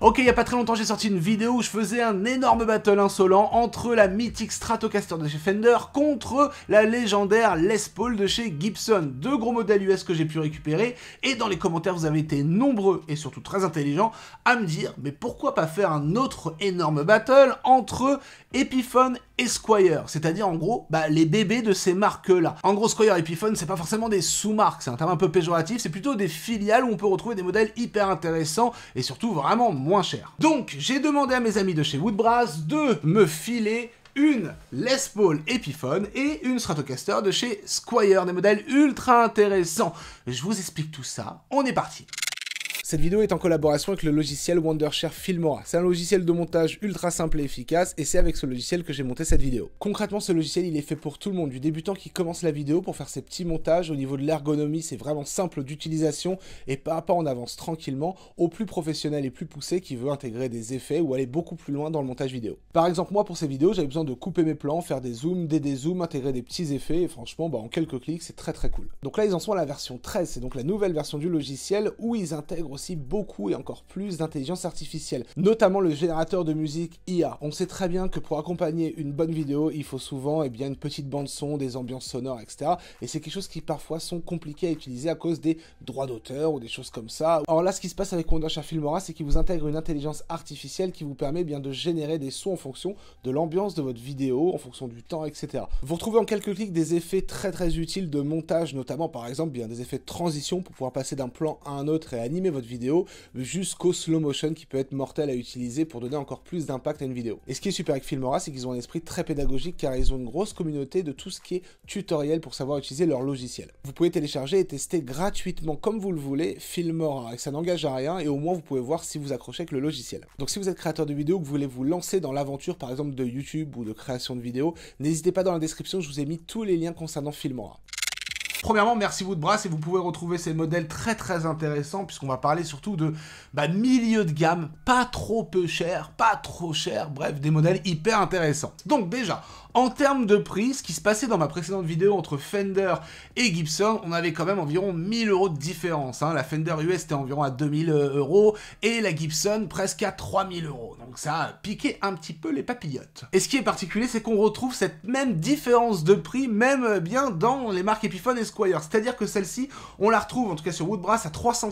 Ok, il y a pas très longtemps, j'ai sorti une vidéo où je faisais un énorme battle insolent entre la mythique Stratocaster de chez Fender contre la légendaire Les Paul de chez Gibson. Deux gros modèles US que j'ai pu récupérer, et dans les commentaires, vous avez été nombreux et surtout très intelligents à me dire, mais pourquoi pas faire un autre énorme battle entre Epiphone et Squier, c'est-à-dire en gros les bébés de ces marques-là. En gros, Squier et Epiphone, c'est pas forcément des sous-marques, c'est un terme un peu péjoratif, c'est plutôt des filiales où on peut retrouver des modèles hyper intéressants et surtout vraiment moins chers. Donc, j'ai demandé à mes amis de chez Woodbrass de me filer une Les Paul Epiphone et une Stratocaster de chez Squier, des modèles ultra intéressants. Je vous explique tout ça, on est parti. Cette vidéo est en collaboration avec le logiciel Wondershare Filmora. C'est un logiciel de montage ultra simple et efficace, et c'est avec ce logiciel que j'ai monté cette vidéo. Concrètement, ce logiciel, il est fait pour tout le monde, du débutant qui commence la vidéo pour faire ses petits montages. Au niveau de l'ergonomie, c'est vraiment simple d'utilisation, et pas à pas on avance tranquillement, au plus professionnel et plus poussé qui veut intégrer des effets ou aller beaucoup plus loin dans le montage vidéo. Par exemple, moi pour ces vidéos, j'avais besoin de couper mes plans, faire des zooms, des dézooms, intégrer des petits effets, et franchement, en quelques clics, c'est très cool. Donc là, ils en sont à la version 13, c'est donc la nouvelle version du logiciel où ils intègrent aussi beaucoup et encore plus d'intelligence artificielle, notamment le générateur de musique IA. On sait très bien que pour accompagner une bonne vidéo, il faut souvent une petite bande son, des ambiances sonores, etc. Et c'est quelque chose qui parfois sont compliqués à utiliser à cause des droits d'auteur ou des choses comme ça. Alors là, ce qui se passe avec Wondershare Filmora, c'est qu'il vous intègre une intelligence artificielle qui vous permet de générer des sons en fonction de l'ambiance de votre vidéo, en fonction du temps, etc. Vous retrouvez en quelques clics des effets très utiles de montage, notamment par exemple des effets de transition pour pouvoir passer d'un plan à un autre et animer votre vidéo, jusqu'au slow motion qui peut être mortel à utiliser pour donner encore plus d'impact à une vidéo. Et ce qui est super avec Filmora, c'est qu'ils ont un esprit très pédagogique car ils ont une grosse communauté de tout ce qui est tutoriel pour savoir utiliser leur logiciel. Vous pouvez télécharger et tester gratuitement comme vous le voulez Filmora, et ça n'engage à rien, et au moins vous pouvez voir si vous accrochez avec le logiciel. Donc si vous êtes créateur de vidéos, que vous voulez vous lancer dans l'aventure par exemple de YouTube ou de création de vidéos, n'hésitez pas, dans la description, je vous ai mis tous les liens concernant Filmora. Premièrement, merci Woodbrass, et vous pouvez retrouver ces modèles très intéressants puisqu'on va parler surtout de milieu de gamme, pas trop peu cher, pas trop cher, bref, des modèles hyper intéressants. Donc déjà, en termes de prix, ce qui se passait dans ma précédente vidéo entre Fender et Gibson, on avait quand même environ 1000 € de différence. La Fender US était environ à 2000 € et la Gibson presque à 3000 €. Donc ça a piqué un petit peu les papillotes. Et ce qui est particulier, c'est qu'on retrouve cette même différence de prix, même bien dans les marques Epiphone et Squier. C'est-à-dire que celle-ci, on la retrouve en tout cas sur Woodbrass à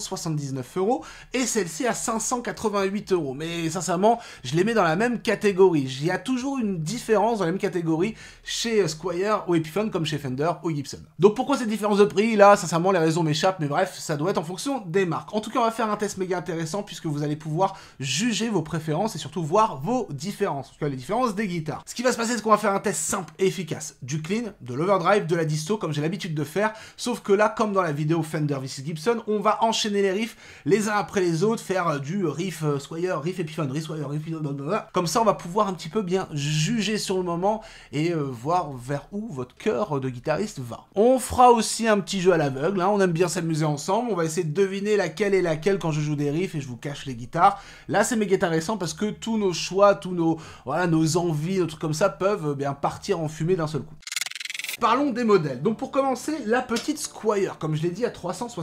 379 € et celle-ci à 588 €. Mais sincèrement, je les mets dans la même catégorie. Il y a toujours une différence dans la même catégorie chez Squier ou Epiphone comme chez Fender ou Gibson. Donc pourquoi cette différence de prix? Là, sincèrement, les raisons m'échappent, mais bref, ça doit être en fonction des marques. En tout cas, on va faire un test méga intéressant puisque vous allez pouvoir juger vos préférences et surtout voir vos différences, en tout cas les différences des guitares. Ce qui va se passer, c'est qu'on va faire un test simple et efficace du clean, de l'overdrive, de la disto, comme j'ai l'habitude de faire, sauf que là, comme dans la vidéo Fender vs Gibson, on va enchaîner les riffs les uns après les autres, faire du riff Squier, riff Epiphone, riff Squier, riff Epiphone, comme ça on va pouvoir un petit peu bien juger sur le moment et voir vers où votre cœur de guitariste va. On fera aussi un petit jeu à l'aveugle, on aime bien s'amuser ensemble, on va essayer de deviner laquelle est laquelle quand je joue des riffs et je vous cache les guitares. Là c'est méga intéressant parce que tous nos choix, tous nos envies, nos trucs comme ça peuvent partir en fumée d'un seul coup. Parlons des modèles. Donc pour commencer, la petite Squier, comme je l'ai dit, à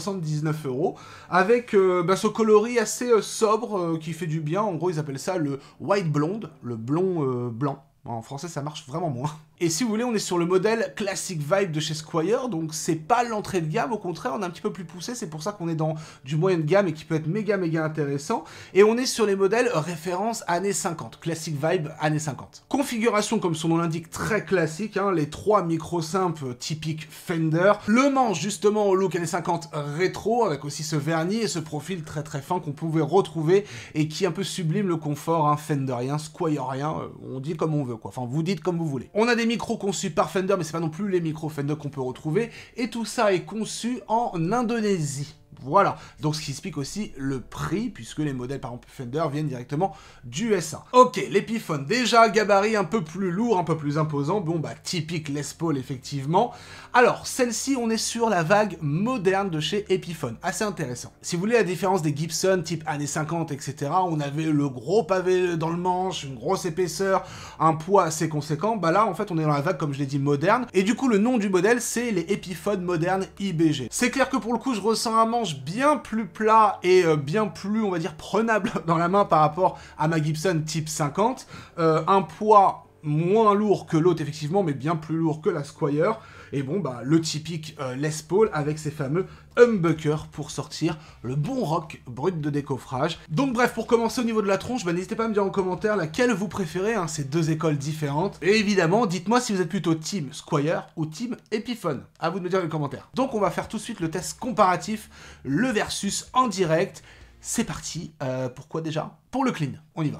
379 €, avec ce coloris assez sobre qui fait du bien. En gros, ils appellent ça le white blonde, le blond blanc. En français, ça marche vraiment moins. Et si vous voulez, on est sur le modèle Classic Vibe de chez Squier, donc c'est pas l'entrée de gamme, au contraire, on est un petit peu plus poussé, c'est pour ça qu'on est dans du moyen de gamme et qui peut être méga intéressant. Et on est sur les modèles référence années 50, Classic Vibe années 50. Configuration, comme son nom l'indique, très classique, les trois micros simples typiques Fender. Le manche, justement, au look années 50 rétro, avec aussi ce vernis et ce profil très fin qu'on pouvait retrouver et qui un peu sublime le confort Fenderien, Squierien, on dit comme on veut, quoi. Enfin, vous dites comme vous voulez. On a des micros conçus par Fender, mais c'est pas non plus les micros Fender qu'on peut retrouver, et tout ça est conçu en Indonésie. Voilà, donc ce qui explique aussi le prix, puisque les modèles par exemple Fender viennent directement du USA. Ok, l'Epiphone, déjà gabarit un peu plus lourd, un peu plus imposant, typique Les Paul effectivement. Alors, celle-ci, on est sur la vague moderne de chez Epiphone, assez intéressant. Si vous voulez, la différence des Gibson, type années 50, etc., on avait le gros pavé dans le manche, une grosse épaisseur, un poids assez conséquent, là en fait on est dans la vague, comme je l'ai dit, moderne, et du coup le nom du modèle c'est les Epiphone modernes IBG. C'est clair que pour le coup je ressens un manche réglage bien plus plat et bien plus, on va dire, prenable dans la main par rapport à ma Gibson Type 50. Un poids moins lourd que l'autre, effectivement, mais bien plus lourd que la Squier. Et bon, bah, le typique Les Paul avec ses fameux humbuckers pour sortir le bon rock brut de décoffrage. Donc bref, pour commencer au niveau de la tronche, bah, n'hésitez pas à me dire en commentaire laquelle vous préférez, hein, ces deux écoles différentes. Et évidemment, dites-moi si vous êtes plutôt Team Squier ou Team Epiphone. À vous de me dire dans les commentaires. Donc on va faire tout de suite le test comparatif, le versus en direct. C'est parti. Pourquoi déjà? Pour le clean. On y va.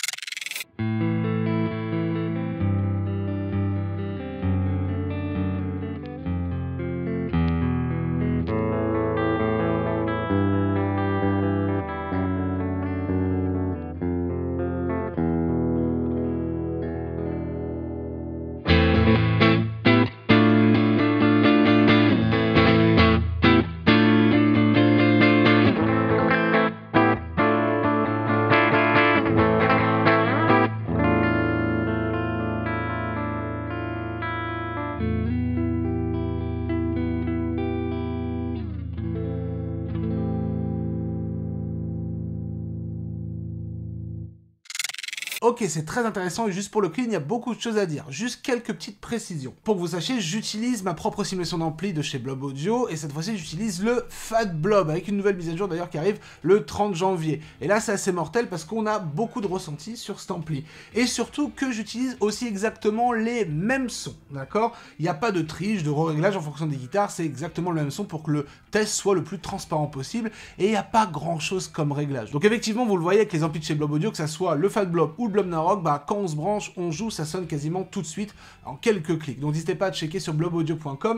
Ok, c'est très intéressant et juste pour le clean, il y a beaucoup de choses à dire. Juste quelques petites précisions. Pour que vous sachiez, j'utilise ma propre simulation d'ampli de chez Blob Audio et cette fois-ci, j'utilise le Fat Blob avec une nouvelle mise à jour d'ailleurs qui arrive le 30 janvier. Et là, c'est assez mortel parce qu'on a beaucoup de ressentis sur cet ampli. Et surtout que j'utilise aussi exactement les mêmes sons, d'accord? Il n'y a pas de triche, de réglage en fonction des guitares, c'est exactement le même son pour que le test soit le plus transparent possible et il n'y a pas grand-chose comme réglage. Donc effectivement, vous le voyez avec les amplis de chez Blob Audio, que ça soit le Fat Blob ou le Blob Narok, bah, quand on se branche, on joue, ça sonne quasiment tout de suite en quelques clics. Donc n'hésitez pas à checker sur blobaudio.com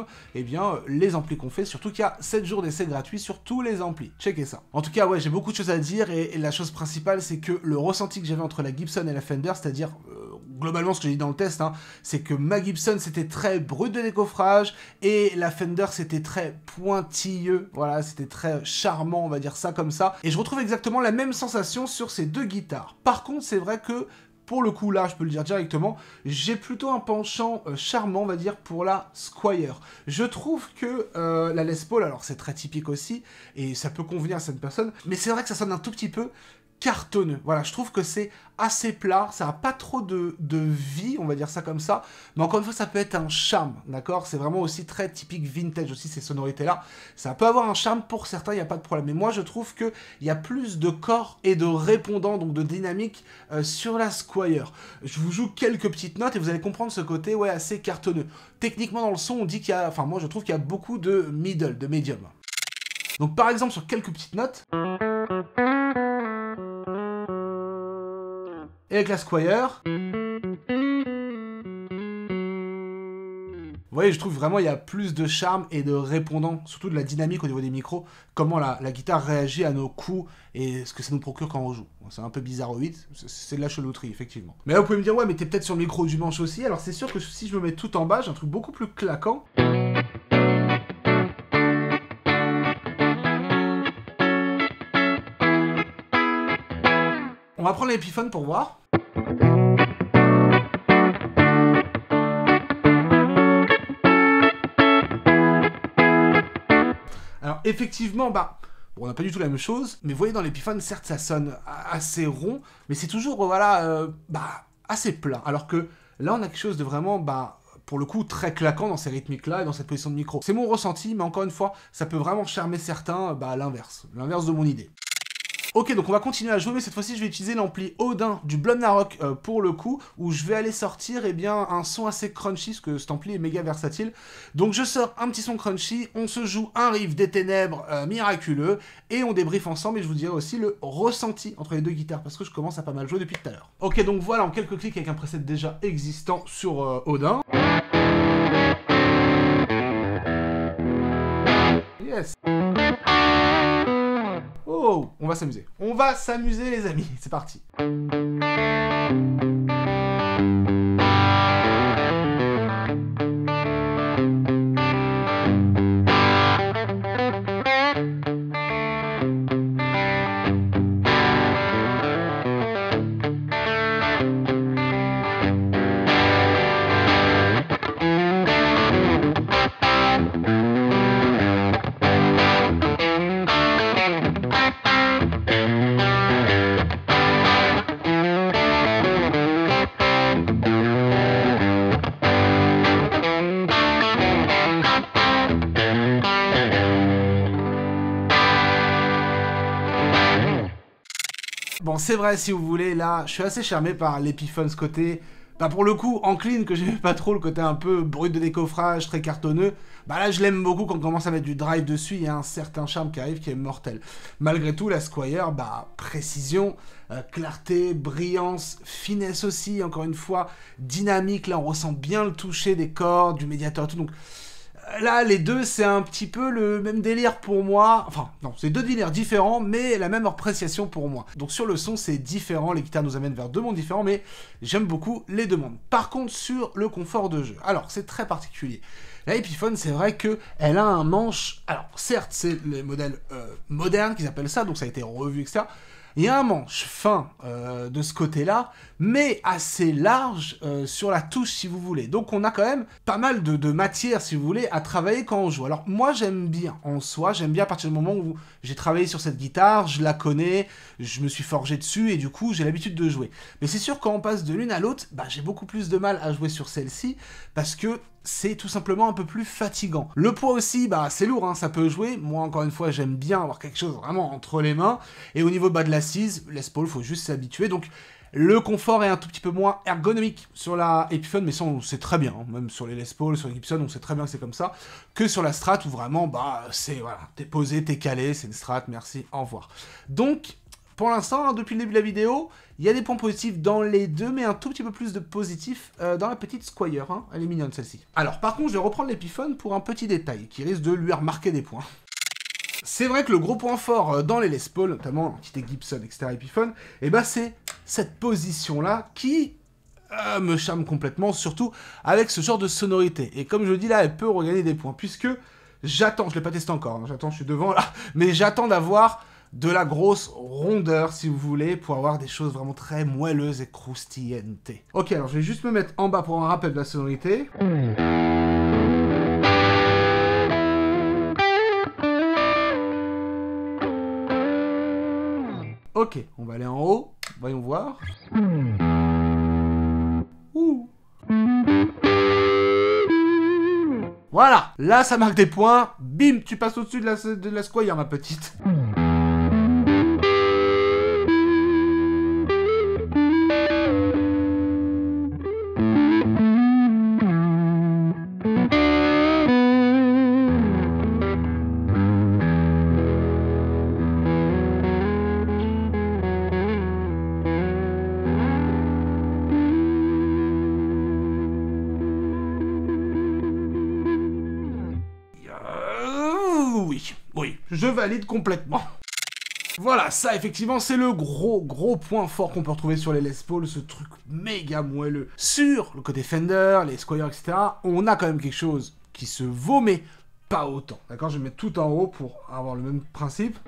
les amplis qu'on fait, surtout qu'il y a 7 jours d'essai gratuit sur tous les amplis. Checkez ça. En tout cas, ouais, j'ai beaucoup de choses à dire et la chose principale, c'est que le ressenti que j'avais entre la Gibson et la Fender, c'est-à-dire globalement ce que j'ai dit dans le test, hein, c'est que ma Gibson c'était très brut de décoffrage et la Fender c'était très pointilleux, voilà, c'était très charmant, on va dire ça comme ça. Et je retrouve exactement la même sensation sur ces deux guitares. Par contre, c'est vrai que pour le coup, là, je peux le dire directement, j'ai plutôt un penchant charmant, on va dire, pour la Squier. Je trouve que la Les Paul, alors c'est très typique aussi, et ça peut convenir à certaines personnes, mais c'est vrai que ça sonne un tout petit peu cartonneux. Voilà, je trouve que c'est assez plat, ça n'a pas trop de vie, on va dire ça comme ça, mais encore une fois, ça peut être un charme, d'accord? C'est vraiment aussi très typique vintage aussi, ces sonorités-là. Ça peut avoir un charme pour certains, il n'y a pas de problème, mais moi, je trouve qu'il y a plus de corps et de répondants, donc de dynamique sur la Squier. Je vous joue quelques petites notes et vous allez comprendre ce côté, ouais, assez cartonneux. Techniquement, dans le son, on dit qu'il y a, enfin, moi, je trouve qu'il y a beaucoup de middle, de medium. Donc, par exemple, sur quelques petites notes... Et avec la Squier, vous voyez, je trouve vraiment il y a plus de charme et de répondant, surtout de la dynamique au niveau des micros, comment la guitare réagit à nos coups et ce que ça nous procure quand on joue. C'est un peu bizarroïde, c'est de la chelouterie, effectivement. Mais là, vous pouvez me dire, ouais, mais t'es peut-être sur le micro du manche aussi, alors c'est sûr que si je me mets tout en bas, j'ai un truc beaucoup plus claquant. On va prendre l'Epiphone pour voir. Alors effectivement, bah, bon, on n'a pas du tout la même chose, mais vous voyez dans l'Epiphone, certes ça sonne assez rond, mais c'est toujours, voilà, assez plat. Alors que là, on a quelque chose de vraiment, pour le coup, très claquant dans ces rythmiques-là et dans cette position de micro. C'est mon ressenti, mais encore une fois, ça peut vraiment charmer certains, à l'inverse de mon idée. Ok, donc on va continuer à jouer, mais cette fois-ci, je vais utiliser l'ampli Odin du Blob Narok pour le coup, où je vais aller sortir un son assez crunchy, parce que cet ampli est méga versatile. Donc je sors un petit son crunchy, on se joue un riff des ténèbres miraculeux, et on débriefe ensemble, et je vous dirai aussi le ressenti entre les deux guitares, parce que je commence à pas mal jouer depuis tout à l'heure. Ok, donc voilà, en quelques clics avec un preset déjà existant sur Odin. Yes. Oh, on va s'amuser. On va s'amuser les amis, c'est parti. Bon, c'est vrai, si vous voulez, là, je suis assez charmé par l'Epiphone, ce côté... Bah pour le coup, en clean, que j'aimais pas trop, le côté un peu brut de décoffrage, très cartonneux, bah là je l'aime beaucoup quand on commence à mettre du drive dessus, il y a un certain charme qui arrive qui est mortel. Malgré tout, la Squire, bah précision, clarté, brillance, finesse aussi, encore une fois, dynamique, là on ressent bien le toucher des cordes, du médiateur et tout, donc... Là, les deux, c'est un petit peu le même délire pour moi. Enfin, non, c'est deux délires différents, mais la même appréciation pour moi. Donc sur le son, c'est différent. Les guitares nous amènent vers deux mondes différents, mais j'aime beaucoup les deux mondes. Par contre, sur le confort de jeu, alors, c'est très particulier. La Epiphone, c'est vrai qu'elle a un manche... Alors, certes, c'est les modèles modernes qu'ils appellent ça, donc ça a été revu, etc. Il y a un manche fin de ce côté-là, mais assez large sur la touche, si vous voulez. Donc on a quand même pas mal de matière, si vous voulez, à travailler quand on joue. Alors moi, j'aime bien, en soi, j'aime bien à partir du moment où j'ai travaillé sur cette guitare, je la connais, je me suis forgé dessus, et du coup, j'ai l'habitude de jouer. Mais c'est sûr, quand on passe de l'une à l'autre, bah, j'ai beaucoup plus de mal à jouer sur celle-ci, parce que c'est tout simplement un peu plus fatigant. Le poids aussi, bah c'est lourd, hein, ça peut jouer. Moi, encore une fois, j'aime bien avoir quelque chose vraiment entre les mains. Et au niveau bas de l'assise, Les Paul, faut juste s'habituer. Donc, le confort est un tout petit peu moins ergonomique sur la Epiphone, mais ça, on sait très bien. Hein, même sur les Les Paul, sur les Gibson, on sait très bien que c'est comme ça. Que sur la Strat, où vraiment, bah, c'est, voilà, t'es posé, t'es calé, c'est une Strat, merci, au revoir. Donc... Pour l'instant, hein, depuis le début de la vidéo, il y a des points positifs dans les deux, mais un tout petit peu plus de positifs dans la petite Squire. Hein. Elle est mignonne, celle-ci. Alors, par contre, je vais reprendre l'Epiphone pour un petit détail qui risque de lui remarquer des points. C'est vrai que le gros point fort dans les Les Paul, notamment l'entité Gibson, etc., Epiphone, eh ben, c'est cette position-là qui me charme complètement, surtout avec ce genre de sonorité. Et comme je le dis là, elle peut regagner des points, puisque j'attends, je ne l'ai pas testé encore, hein, j'attends, je suis devant là, mais j'attends d'avoir... de la grosse rondeur, si vous voulez, pour avoir des choses vraiment très moelleuses et croustillantes. Ok, alors je vais juste me mettre en bas pour un rappel de la sonorité. Ok, on va aller en haut, voyons voir. Ouh. Voilà, là ça marque des points, bim, tu passes au-dessus de la Squire, ma petite. Oui, je valide complètement. Voilà, ça effectivement c'est le gros point fort qu'on peut retrouver sur les Les Paul, ce truc méga moelleux. Sur le côté Fender, les Squire, etc., on a quand même quelque chose qui se vaut, mais pas autant. D'accord, je vais mettre tout en haut pour avoir le même principe.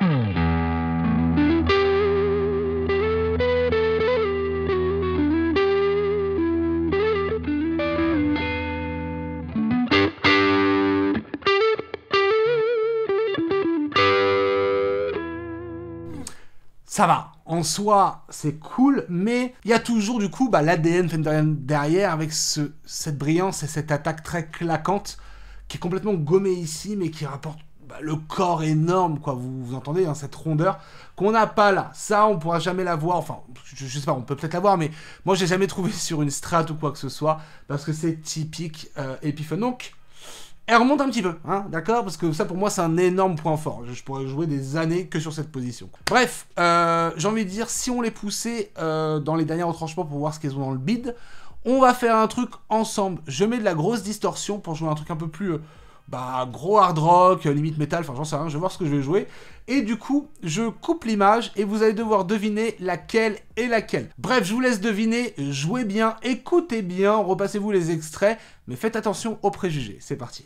Ça va, en soi, c'est cool, mais il y a toujours, du coup, bah, l'ADN Fenderian derrière, avec cette brillance et cette attaque très claquante, qui est complètement gommée ici, mais qui rapporte le corps énorme, quoi, vous entendez, hein, cette rondeur, qu'on n'a pas là. Ça, on pourra jamais la voir, enfin, je sais pas, on peut peut-être la voir, mais moi, je l'ai jamais trouvé sur une Strat ou quoi que ce soit, parce que c'est typique Epiphone. Donc, elle remonte un petit peu, hein, d'accord? Parce que ça, pour moi, c'est un énorme point fort. Je pourrais jouer des années que sur cette position. Bref, j'ai envie de dire, si on les poussait dans les derniers retranchements pour voir ce qu'elles ont dans le bid, on va faire un truc ensemble. Je mets de la grosse distorsion pour jouer un truc un peu plus... gros hard rock, limite métal, enfin j'en sais rien, je vais voir ce que je vais jouer. Et du coup, je coupe l'image et vous allez devoir deviner laquelle est laquelle. Bref, je vous laisse deviner, jouez bien, écoutez bien, repassez-vous les extraits, mais faites attention aux préjugés. C'est parti.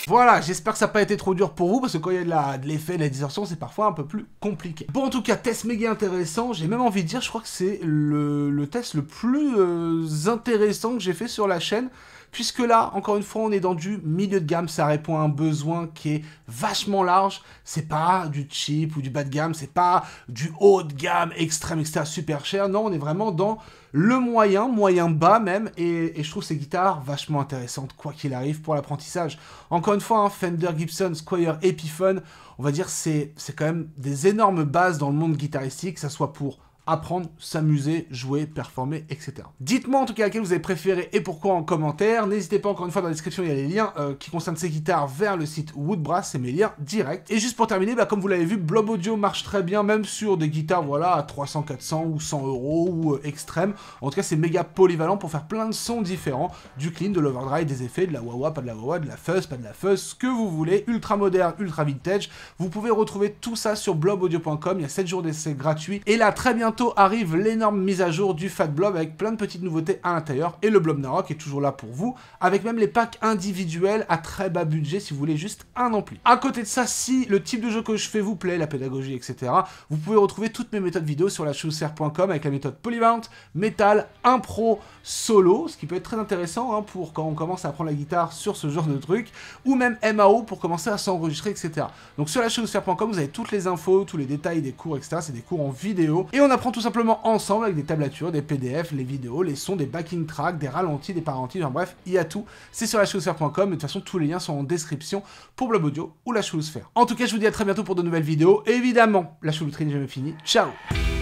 Voilà, j'espère que ça n'a pas été trop dur pour vous, parce que quand il y a de l'effet, de la distorsion, c'est parfois un peu plus compliqué. Bon, en tout cas, test méga intéressant, j'ai même envie de dire, je crois que c'est le test le plus intéressant que j'ai fait sur la chaîne, puisque là, encore une fois, on est dans du milieu de gamme, ça répond à un besoin qui est vachement large, c'est pas du cheap ou du bas de gamme, c'est pas du haut de gamme, extrême, etc., super cher, non, on est vraiment dans le moyen bas même, et je trouve ces guitares vachement intéressantes, quoi qu'il arrive, pour l'apprentissage. Encore une fois, hein, Fender, Gibson, Squier, Epiphone, on va dire c'est quand même des énormes bases dans le monde guitaristique, que ça soit pour apprendre, s'amuser, jouer, performer, etc. Dites-moi en tout cas laquelle vous avez préféré et pourquoi en commentaire. N'hésitez pas, encore une fois, dans la description, il y a les liens qui concernent ces guitares vers le site Woodbrass, c'est mes liens directs. Et juste pour terminer, bah, comme vous l'avez vu, Blob Audio marche très bien, même sur des guitares voilà, à 300, 400 ou 100 euros ou extrême. En tout cas, c'est méga polyvalent pour faire plein de sons différents, du clean, de l'overdrive, des effets, de la wah-wah, pas de la wah-wah, de la fuzz, pas de la fuzz, ce que vous voulez, ultra moderne, ultra vintage. Vous pouvez retrouver tout ça sur blobaudio.com, il y a 7 jours d'essai gratuits. Et là, très bientôt, arrive l'énorme mise à jour du Fat Blob avec plein de petites nouveautés à l'intérieur, et le Blob Narok est toujours là pour vous, avec même les packs individuels à très bas budget si vous voulez juste un ampli. À côté de ça, si le type de jeu que je fais vous plaît, la pédagogie, etc., vous pouvez retrouver toutes mes méthodes vidéo sur lachaussure.com avec la méthode polyvalente, métal, impro, solo, ce qui peut être très intéressant hein, pour quand on commence à apprendre la guitare sur ce genre de truc, ou même MAO pour commencer à s'enregistrer, etc. Donc sur lachaussure.com, vous avez toutes les infos, tous les détails des cours, etc. C'est des cours en vidéo, et on apprend tout simplement ensemble avec des tablatures, des PDF, les vidéos, les sons, des backing tracks, des ralentis, des parentis, enfin bref, il y a tout. C'est sur lachaussure.com, et de toute façon, tous les liens sont en description pour Blob Audio ou la Choulousphère. En tout cas, je vous dis à très bientôt pour de nouvelles vidéos. Et évidemment, la choulouterie n'est jamais finie. Ciao!